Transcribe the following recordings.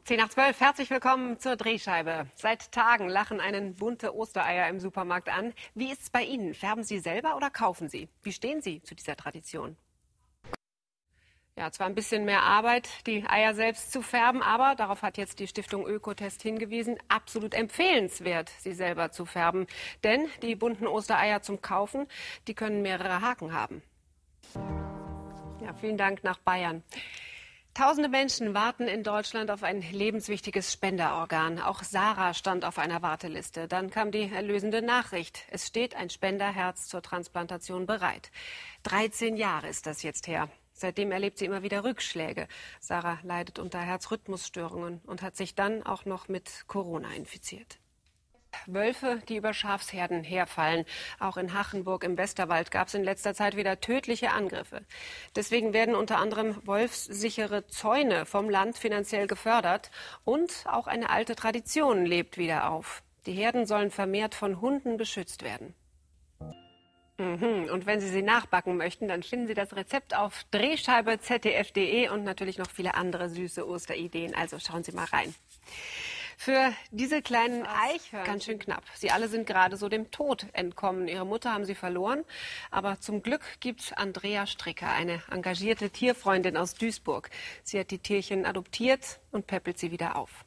10 nach 12, herzlich willkommen zur Drehscheibe. Seit Tagen lachen einen bunte Ostereier im Supermarkt an. Wie ist es bei Ihnen? Färben Sie selber oder kaufen Sie? Wie stehen Sie zu dieser Tradition? Ja, zwar ein bisschen mehr Arbeit, die Eier selbst zu färben, aber darauf hat jetzt die Stiftung Ökotest hingewiesen, absolut empfehlenswert, sie selber zu färben. Denn die bunten Ostereier zum Kaufen, die können mehrere Haken haben. Ja, vielen Dank nach Bayern. Tausende Menschen warten in Deutschland auf ein lebenswichtiges Spenderorgan. Auch Sarah stand auf einer Warteliste. Dann kam die erlösende Nachricht. Es steht ein Spenderherz zur Transplantation bereit. 13 Jahre ist das jetzt her. Seitdem erlebt sie immer wieder Rückschläge. Sarah leidet unter Herzrhythmusstörungen und hat sich dann auch noch mit Corona infiziert. Wölfe, die über Schafsherden herfallen. Auch in Hachenburg im Westerwald gab es in letzter Zeit wieder tödliche Angriffe. Deswegen werden unter anderem wolfssichere Zäune vom Land finanziell gefördert. Und auch eine alte Tradition lebt wieder auf. Die Herden sollen vermehrt von Hunden beschützt werden. Und wenn Sie sie nachbacken möchten, dann finden Sie das Rezept auf drehscheibe.zdf.de und natürlich noch viele andere süße Osterideen. Also schauen Sie mal rein. Für diese kleinen Eichhörnchen ganz schön knapp. Sie alle sind gerade so dem Tod entkommen. Ihre Mutter haben sie verloren. Aber zum Glück gibt Andrea Stricker, eine engagierte Tierfreundin aus Duisburg. Sie hat die Tierchen adoptiert und päppelt sie wieder auf.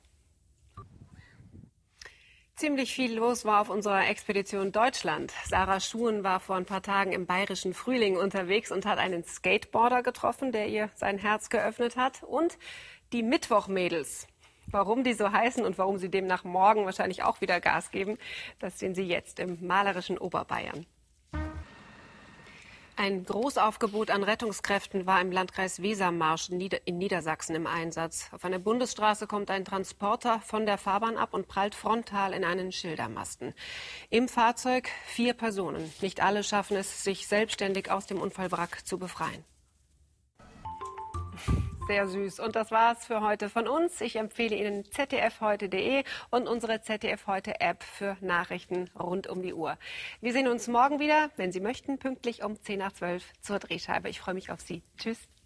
Ziemlich viel los war auf unserer Expedition Deutschland. Sarah Schuhen war vor ein paar Tagen im bayerischen Frühling unterwegs und hat einen Skateboarder getroffen, der ihr sein Herz geöffnet hat. Und die Mittwochmädels. Warum die so heißen und warum sie demnach morgen wahrscheinlich auch wieder Gas geben, das sehen Sie jetzt im malerischen Oberbayern. Ein Großaufgebot an Rettungskräften war im Landkreis Wesermarsch in Niedersachsen im Einsatz. Auf einer Bundesstraße kommt ein Transporter von der Fahrbahn ab und prallt frontal in einen Schildermasten. Im Fahrzeug 4 Personen. Nicht alle schaffen es, sich selbstständig aus dem Unfallwrack zu befreien. Sehr süß. Und das war's für heute von uns. Ich empfehle Ihnen zdfheute.de und unsere ZDF Heute App für Nachrichten rund um die Uhr. Wir sehen uns morgen wieder, wenn Sie möchten, pünktlich um 10 nach 12 zur Drehscheibe. Ich freue mich auf Sie. Tschüss.